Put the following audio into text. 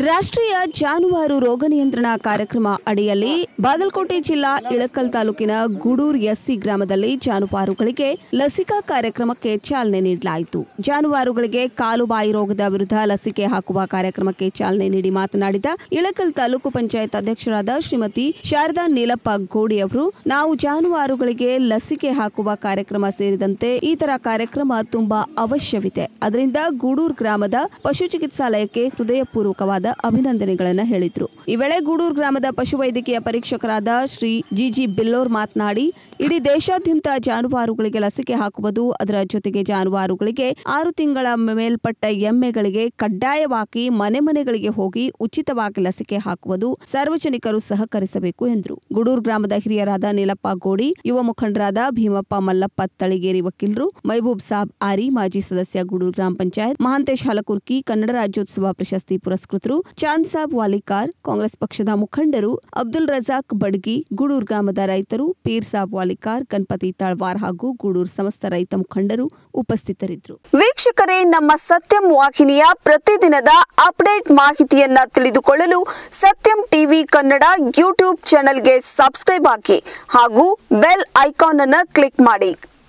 ರಾಷ್ಟ್ರೀಯ ಜಾನುವಾರು ರೋಗ ನಿಯಂತ್ರಣ ಕಾರ್ಯಕ್ರಮ ಅಡಿಯಲ್ಲಿ ಬಾಗಲಕೋಟೆ ಜಿಲ್ಲಾ ಇಳಕಲ್ ತಾಲೂಕಿನ ಗೂಡೂರು ಎಸ್ಸಿ ಗ್ರಾಮದಲ್ಲಿ ಜಾನುವಾರುಗಳಿಗೆ ಲಸಿಕಾ ಕಾರ್ಯಕ್ರಮಕ್ಕೆ ಚಾಲನೆ ನೀಡಲಾಯಿತು. ಜಾನುವಾರುಗಳಿಗೆ ಕಾಲುಬಾಯಿ ರೋಗದ ವಿರುದ್ಧ ಲಸಿಕೆ ಹಾಕುವ ಕಾರ್ಯಕ್ರಮಕ್ಕೆ ಚಾಲನೆ ನೀಡಿ ಮಾತನಾಡಿದ ಇಳಕಲ್ ತಾಲೂಕು ಪಂಚಾಯತ್ ಅಧ್ಯಕ್ಷರಾದ ಶ್ರೀಮತಿ ಶಾರದಾ ನೀಲಪ್ಪ ಗೋಡಿ ಅವರು, ನಾವು ಜಾನುವಾರುಗಳಿಗೆ ಲಸಿಕೆ ಹಾಕುವ ಕಾರ್ಯಕ್ರಮ ಸೇರಿದಂತೆ ಈ ತರ ಕಾರ್ಯಕ್ರಮ ತುಂಬಾ ಅವಶ್ಯವಿದೆ. ಅದರಿಂದ ಗೂಡೂರು ಗ್ರಾಮದ ಪಶು ಚಿಕಿತ್ಸಾಲಯಕ್ಕೆ ಹೃದಯಪೂರ್ವಕವಾದ ಅಭಿನಂದನೆಗಳನ್ನು ಹೇಳಿದ್ರು. ಈ ವೇಳೆ ಗೂಡೂರು ಗ್ರಾಮದ ಪಶುವೈದ್ಯಕೀಯ ಪರೀಕ್ಷಕರಾದ ಶ್ರೀ ಜಿಜಿ ಬಿಲ್ಲೋರ್ ಮಾತನಾಡಿ, ಇಡೀ ದೇಶಾದ್ಯಂತ ಜಾನುವಾರುಗಳಿಗೆ ಲಸಿಕೆ ಹಾಕುವುದು, ಅದರ ಜೊತೆಗೆ ಜಾನುವಾರುಗಳಿಗೆ 6 ತಿಂಗಳ ಮೇಲ್ಪಟ್ಟ ಎಮ್ಮೆಗಳಿಗೆ ಕಡ್ಡಾಯವಾಗಿ ಮನೆಗಳಿಗೆ ಹೋಗಿ ಉಚಿತವಾಗಿ ಲಸಿಕೆ ಹಾಕುವುದು, ಸಾರ್ವಜನಿಕರು ಸಹಕರಿಸಬೇಕು ಎಂದರು. ಗೂಡೂರು ಗ್ರಾಮದ ಹಿರಿಯರಾದ ನೀಲಪ್ಪ ಗೋಡಿ, ಯುವ ಮುಖಂಡರಾದ ಭೀಮಪ್ಪ ಮಲ್ಲಪ್ಪ ತಳಿಗೇರಿ ವಕೀಲರು, ಮೈಬೂಬ್ ಸಾಬ್ ಆರಿ, ಮಾಜಿ ಸದಸ್ಯ ಗೂಡೂರು ಗ್ರಾಮ ಪಂಚಾಯತ್, ಮಹಾಂತೇಶ್ ಹಲಕುರ್ಕಿ, ಕನ್ನಡ ರಾಜ್ಯೋತ್ಸವ ಪ್ರಶಸ್ತಿ ಪುರಸ್ಕೃತರು, ಚಾಂದ್ ಸಾಬ್ ವಾಲಿಕಾರ್, ಕಾಂಗ್ರೆಸ್ ಪಕ್ಷದ ಮುಖಂಡರು, ಅಬ್ದುಲ್ ರಜಾಕ್ ಬಡ್ಗಿ, ಗೂಡೂರು ಗ್ರಾಮದ ರೈತರು, ಪೀರ್ ಸಾಬ್ ವಾಲಿಕಾರ್, ಗಣಪತಿ ತಳವಾರ್ ಹಾಗೂ ಗೂಡೂರು ಸಮಸ್ತ ರೈತ ಮುಖಂಡರು ಉಪಸ್ಥಿತರಿದ್ದರು. ವೀಕ್ಷಕರೇ, ನಮ್ಮ ಸತ್ಯಂ ವಾಹಿನಿಯ ಪ್ರತಿದಿನದ ಅಪ್ಡೇಟ್ ಮಾಹಿತಿಯನ್ನ ತಿಳಿದುಕೊಳ್ಳಲು ಸತ್ಯಂ ಟಿವಿ ಕನ್ನಡ ಯೂಟ್ಯೂಬ್ ಚಾನೆಲ್ಗೆ ಸಬ್ಸ್ಕ್ರೈಬ್ ಆಗಿ ಹಾಗೂ ಬೆಲ್ ಐಕಾನ್ ಅನ್ನು ಕ್ಲಿಕ್ ಮಾಡಿ.